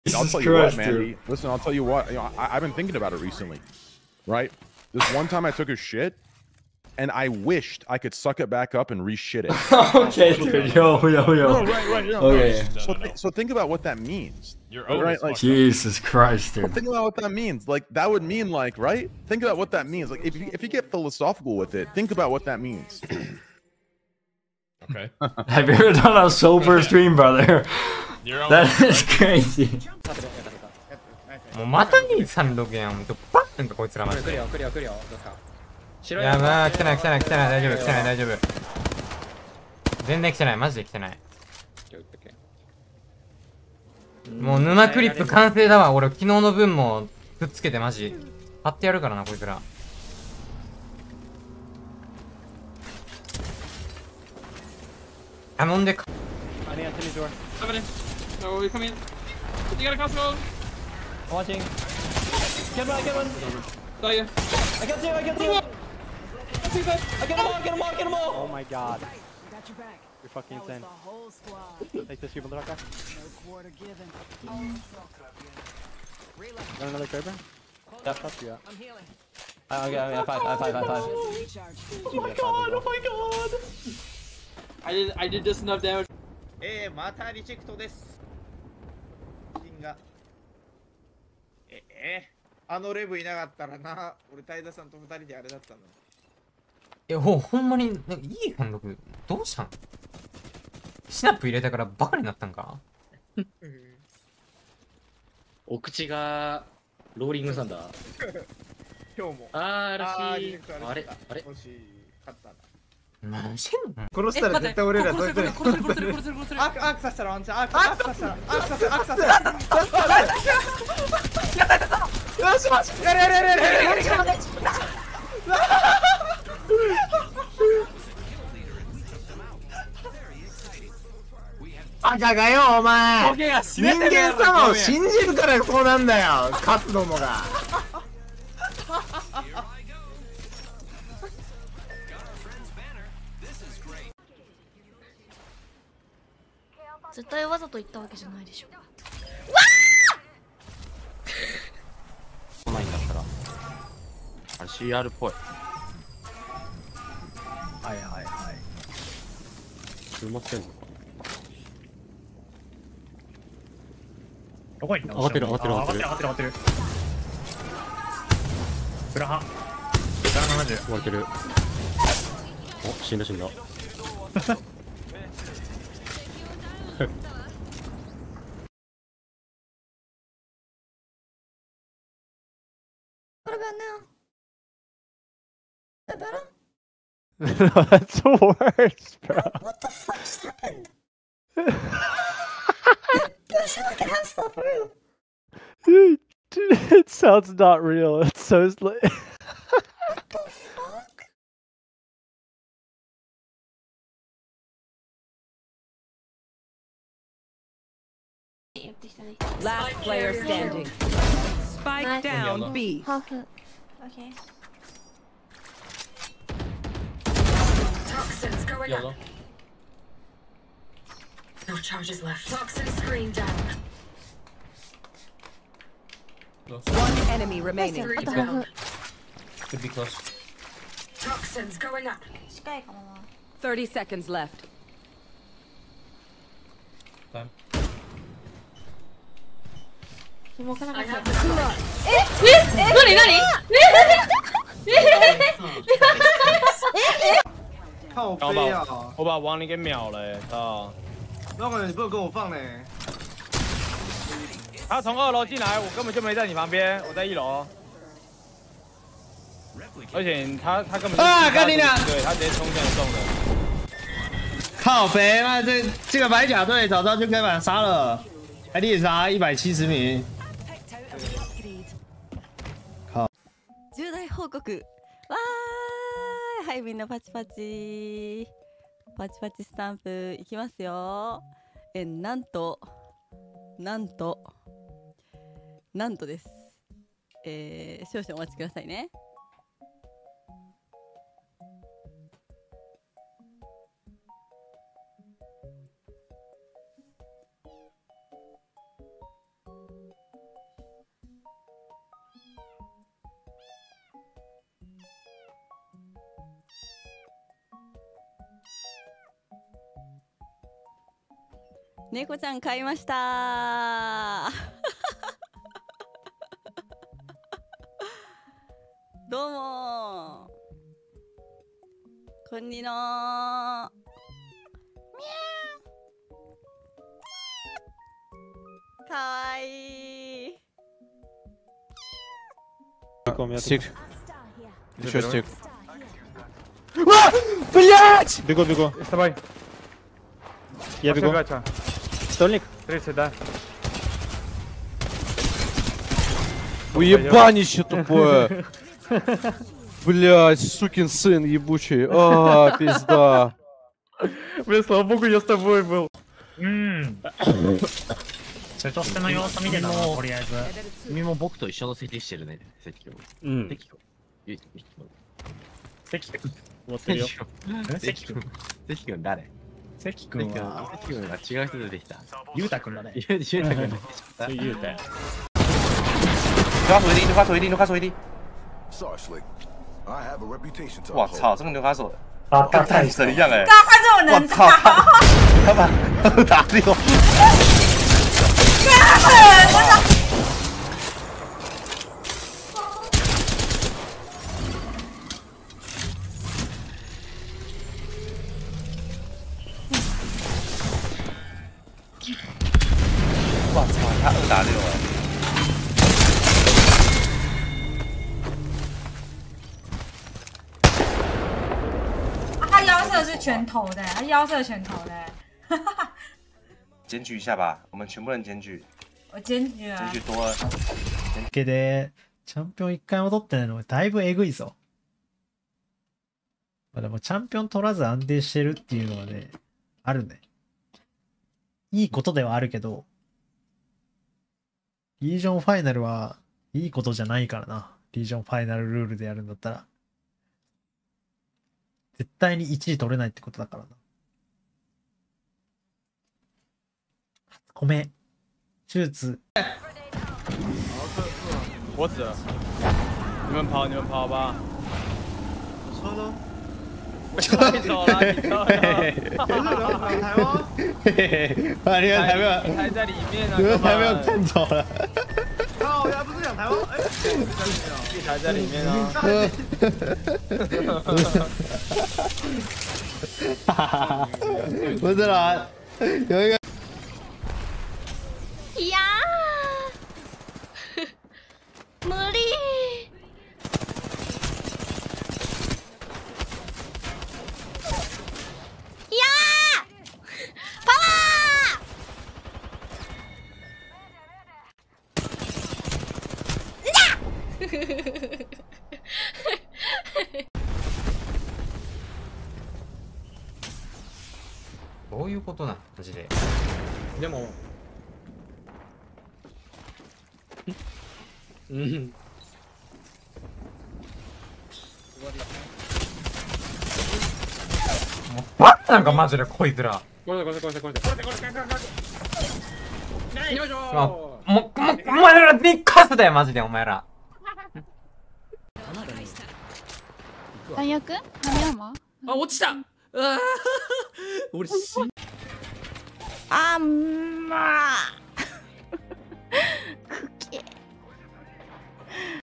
I'll tell you what, Mandy. Listen, I'll tell you what. You know, I've been thinking about it recently, right? This one time I took a shit, and I wished I could suck it back up and re-shit it. Okay, dude. Yo. No, right. No, Okay. So think about what that means. You're right? Like, Jesus Christ, dude. think about what that means. Like, that would mean, like, right? Think about what that means. Like, if you get philosophical with it, think about what that means. Okay. Have you ever done a sober stream, brother? That is crazy. もうまた236やん。もうバッてんかこいつらマジで。やばー、来てない大丈夫。全然来てない、マジで来てない。もう沼クリップ完成だわ。俺昨日の分もくっつけてマジ貼ってやるからなこいつら。頼んでか。 No, come in. You got a crossbow. Watching. Get one. Saw you. I got two. I get them all. Oh my god. You're fucking insane. Take this, you Raka. Got another Kraber? Yep, that's you. Okay, I have five. Oh my god. I did just enough damage. またリジェクトです。金が。あのレブいなかったらな、俺タイダさんと2人であれだったの。 ほんまにいい貫禄どうしたん？シナップ入れたからバカになったんか？ お口がローリングサンダー。 今日も。 らしい。あれ惜しかったな。 何してんの？ 殺したら絶対俺らそいつに殺せる。 アークさせたらワンチャン。アークさせたら。よしマジ。やれ。 バカがよお前。人間様を信じるからそうなんだよ。勝つのもが。 絶対わざと言ったわけじゃないでしょ。 来ないんだったらあれ CR っぽい。 はい埋まってんのか。 どこにいんの？ 上がってる。 プラハ70。 埋まってる。お、死んだ。 No, that's worse, bro. What the fuck just happened? That sound like it has stuff real. Dude, it sounds not real. It's so like. What the fuck? Last player standing. Spike down B. Half it. Okay. Toxins going up. No charges left. Toxin screen down. One enemy remaining. Could be close. Toxins going up. 近いかもな。 30 seconds left. Time. 紐かなかった。 靠背啊！我把王林给秒了，操！那个你不能跟我放呢。他从2楼进来，我根本就没在你旁边，我在1楼。而且他根本干你俩！对他直接冲向中的。靠北，那这个白甲队早知道就可以把他杀了，还猎杀170名。靠！ 重大報告。わーい、はい、みんなパチパチスタンプいきますよ。なんとです。少々お待ちくださいね。 猫ちゃん買いましたどうもこんにのーかわいい Стик. Еще стик. Блять! Бегу, бегу. С тобой. Я бегу. Стольник? 30, да. Уебанище тупое. Блять, сукин сын ебучий. А, пизда. Блин, слава богу, я с тобой был. それとしての様子見てたな、とりあえず。君も僕と一緒の席してるね、席君。 うん。 席君。 関君。持ってるよ。 関君。関君誰？ 関君は。 関君が違う人出てきた。 ゆうた君だね。 ゆうた君出てきた。 ゆうた。 牛卡手一滴，牛卡手一滴，我操，这个牛卡手跟战神一样哎！我操，他把打这个。我操，他2打6哎！ 他腰射是拳头的，他腰射拳头的。 检举一下吧，我们全部人检举。 我检举了。 检举多了。 けでチャンピオン1回も取ってないのだいぶえぐいぞ。まあでもチャンピオン取らず安定してるっていうのはね、あるね。いいことではあるけど、リージョンファイナルはいいことじゃないからな。リージョンファイナルルールでやるんだったら。絶対に1位取れないってことだからな。初米。手術。 我死了。你们跑，你们跑吧。 我车呢？ 你走了，你走了。 台吗？ 嘿嘿，把那个台没有，台在里面呢，台没有看走了。 靠呀，不是讲台吗？哎， 一台在里面啊。不是啦，有一个。 いやー無理いやーパワーどういうことなのマジで。 でもうん。 もうバッなんかマジでこいつら。 これで。よいしょー。 お前らにカスだよマジでお前ら。 弾薬？何アーマー？ あ、落ちた。俺死ん。 あんま